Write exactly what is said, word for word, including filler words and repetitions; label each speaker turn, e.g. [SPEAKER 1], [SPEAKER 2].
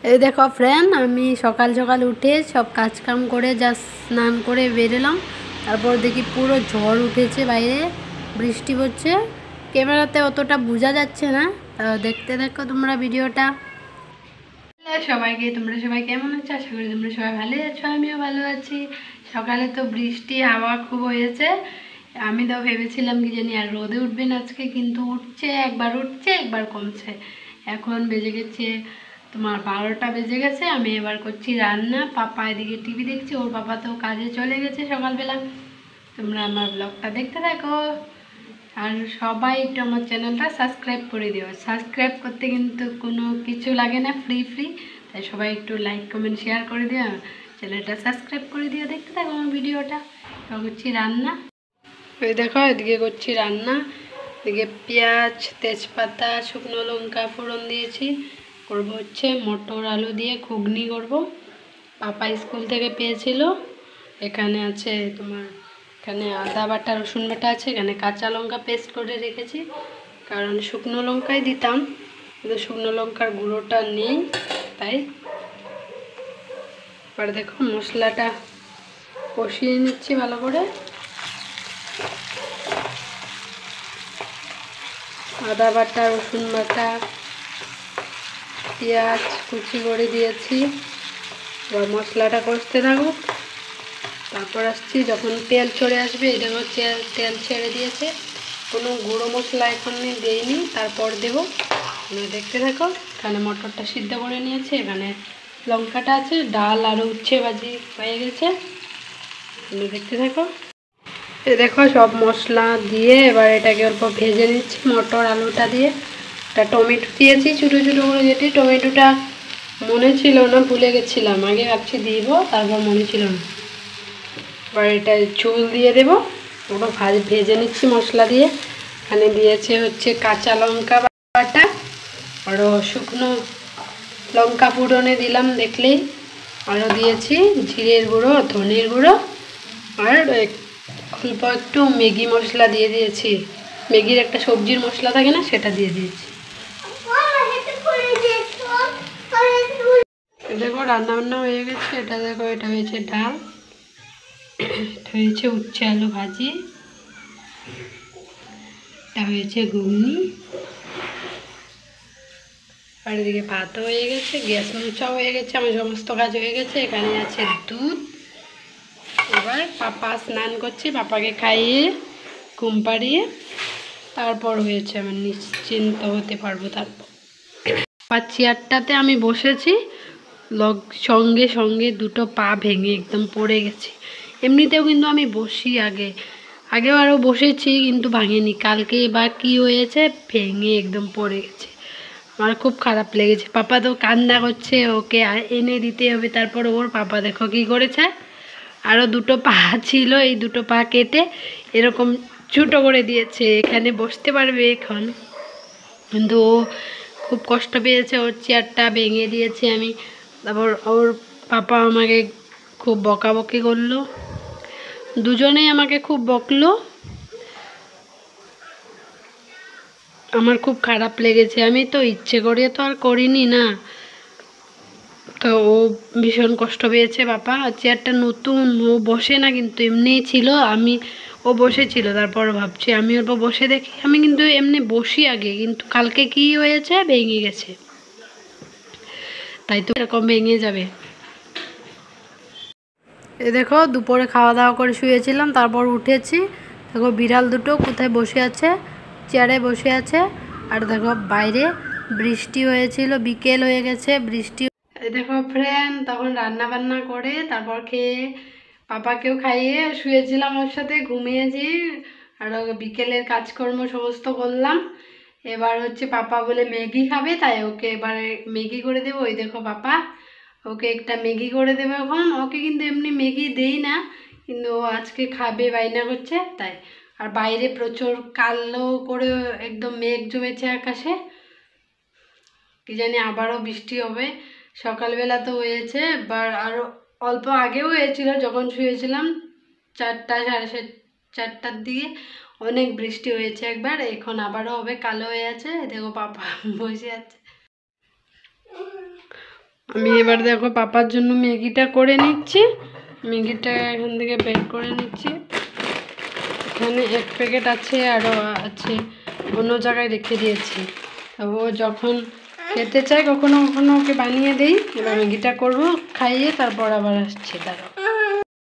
[SPEAKER 1] এই দেখো ফ্রেন্ড, আমি সকাল সকাল উঠে সব কাজকাম করে যা স্নান করে বেরোলাম। তারপর দেখি পুরো ঝড় উঠেছে, বাইরে বৃষ্টি পড়ছে। ক্যামেরাতে অতটা বোঝা যাচ্ছে না, দেখতে দেখো তোমরা ভিডিওটা। সবাইকে, তোমরা সবাই কেমন আছো? আশা করি তোমরা সবাই ভালো আছো, আমিও ভালো আছি। সকালে তো বৃষ্টি হাওয়া খুব হয়েছে। আমি তো ভেবেছিলাম কি জানি আর রোদে উঠবেন আজকে, কিন্তু উঠছে, একবার উঠছে একবার কমছে। এখন বেজে গেছে তোমার বারোটা বেজে গেছে। আমি এবার করছি রান্না। পাপা এদিকে টিভি দেখছে, ওর পাপা তো কাজে চলে গেছে সকালবেলা। তোমরা আমার ব্লগটা দেখতে থাকো, আর সবাই একটু আমার চ্যানেলটা সাবস্ক্রাইব করে দিও। সাবস্ক্রাইব করতে কিন্তু কোনো কিছু লাগে না, ফ্রি ফ্রি। তাই সবাই একটু লাইক কমেন্ট শেয়ার করে দিও, চ্যানেলটা সাবস্ক্রাইব করে দিও। দেখতে থাকো আমার ভিডিওটা। করছি রান্না। ওই দেখো এদিকে করছি রান্না। এদিকে পেঁয়াজ, তেজপাতা, শুকনো লঙ্কা ফোড়ন দিয়েছি। করবো হচ্ছে মটর আলু দিয়ে ঘুগনি করব। পাপা স্কুল থেকে পেয়েছিল। এখানে আছে তোমার, এখানে আদা বাটা, রসুন বাটা আছে, এখানে কাঁচা লঙ্কা পেস্ট করে রেখেছি, কারণ শুকনো লঙ্কাই দিতাম, কিন্তু শুকনো লঙ্কার গুঁড়োটা নেই, তাই। এবার দেখো মশলাটা কষিয়ে নিচ্ছি ভালো করে। আদা বাটা, রসুন বাটা, পেঁয়াজ কুচি করে দিয়েছি। এবার মশলাটা কষতে থাকুক। তারপর আসছি যখন তেল চড়ে আসবে, এই দেখো তেল ছেড়ে দিয়েছে। কোনো গুঁড়ো মশলা এখন দেইনি, তারপর দেবো। দেখতে থাকো। এখানে মটরটা সিদ্ধ করে নিয়েছে, এখানে লঙ্কাটা আছে, ডাল আরও উচ্ছে ভাজি হয়ে গেছে। দেখতে থাকো। এই দেখো সব মশলা দিয়ে এবার এটাকে অল্প ভেজে নিচ্ছি মটর আলুটা দিয়ে। একটা টমেটো দিয়েছি ছোটো ছোটো করে কেটে। টমেটোটা মনে ছিল না, ভুলে গেছিলাম, আগে ভাবছি দিব, তারপর মনে ছিল না। এবার এটা ঝোল দিয়ে দেবো। ওটা ভাজ ভেজে নিচ্ছি মশলা দিয়ে। এখানে দিয়েছে হচ্ছে কাঁচা লঙ্কা বাটা, আরও শুকনো লঙ্কা ফোড়নে দিলাম দেখলেই। আরও দিয়েছি জিরের গুঁড়ো, ধনের গুঁড়ো, আর অল্প একটু ম্যাগি মশলা দিয়ে দিয়েছি। ম্যাগির একটা সবজির মশলা থাকে না, সেটা দিয়ে দিয়েছি। দেখো রান্না বান্না হয়ে গেছে। এটা দেখো, এটা হয়েছে ডাল, এটা হয়েছে উচ্ছে আলু ভাজি, এটা হয়েছে ঘুগনি, আর এদিকে ভাতও হয়ে গেছে, গ্যাস মোছাও হয়ে গেছে, আমার সমস্ত কাজ হয়ে গেছে। এখানে আছে দুধ। এবার পাপা স্নান করছে, পাপাকে খাইয়ে ঘুম পাড়িয়ে তারপর হয়েছে আমার নিশ্চিন্ত হতে পারবো। তারপর পাপা চেয়ারটাতে আমি বসেছি, লগ সঙ্গে সঙ্গে দুটো পা ভেঙে একদম পড়ে গেছে। এমনিতেও কিন্তু আমি বসি আগে, আগেও আরও বসেছি, কিন্তু ভাঙেনি। কালকে এবার কি হয়েছে, ভেঙে একদম পড়ে গেছে। আমার খুব খারাপ লেগেছে। পাপা তো কান্না করছে, ওকে এনে দিতে হবে। তারপর ওর পাপা দেখো কী করেছে, আরও দুটো পা ছিল, এই দুটো পা কেটে এরকম ছোটো করে দিয়েছে। এখানে বসতে পারবে এখন, কিন্তু ও খুব কষ্ট পেয়েছে, ওর চেয়ারটা ভেঙে দিয়েছে আমি। তারপর ওর পাপা আমাকে খুব বকাবকি করলো, দুজনেই আমাকে খুব বকলো। আমার খুব খারাপ লেগেছে। আমি তো ইচ্ছে করে তো আর করিনি না, তো ও ভীষণ কষ্ট পেয়েছে। বাবা চেয়ারটা নতুন, ও বসে না, কিন্তু এমনিই ছিল। আমি ও বসেছিল, তারপর ভাবছি আমি অল্প বসে দেখি। আমি কিন্তু এমনি বসি আগে, কিন্তু কালকে কি হয়েছে, ভেঙে গেছে। তাই তো এরকম ভেঙে যাবে। এ দেখো দুপুরে খাওয়া দাওয়া করে শুয়েছিলাম, তারপর উঠেছি। দেখো বিড়াল দুটো কোথায় বসে আছে, চেয়ারে বসে আছে। আর দেখো বাইরে বৃষ্টি হয়েছিল, বিকেল হয়ে গেছে, বৃষ্টি। এই দেখো ফ্রেন্ড, তখন রান্না বান্না করে তারপর খেয়ে পাপাকেও খাইয়ে শুয়েছিলাম, ওর সাথে ঘুমিয়েছি। আর বিকেলের কাজকর্ম সমস্ত করলাম। এবার হচ্ছে পাপা বলে ম্যাগি খাবে, তাই ওকে এবারে ম্যাগি করে দেবো। ওই দেখো পাপা ওকে একটা ম্যাগি করে দেবে এখন। ওকে কিন্তু এমনি ম্যাগি দেই না, কিন্তু ও আজকে খাবে বায়না করছে, তাই। আর বাইরে প্রচুর কালো করে একদম মেঘ জমেছে আকাশে, কি জানি আবারও বৃষ্টি হবে। সকালবেলা তো হয়েছে, এবার আরও অল্প আগেও হয়েছিল যখন শুয়েছিলাম, চারটা সাড়ে সাত চারটার দিকে অনেক বৃষ্টি হয়েছে একবার। এখন আবারও হবে, কালো হয়ে আছে। দেখো পাপা বসে আছে। আমি এবার দেখো পাপার জন্য ম্যাগিটা করে নিচ্ছি। ম্যাগিটা এখান থেকে বের করে নিচ্ছি। এখানে এক প্যাকেট আছে, আরও আছে, অন্য জায়গায় রেখে দিয়েছি। ও যখন খেতে চায় কখনো কখনো ওকে বানিয়ে দিই। এবার ম্যাগিটা করবো, খাইয়ে তারপর আবার আসছি। তারও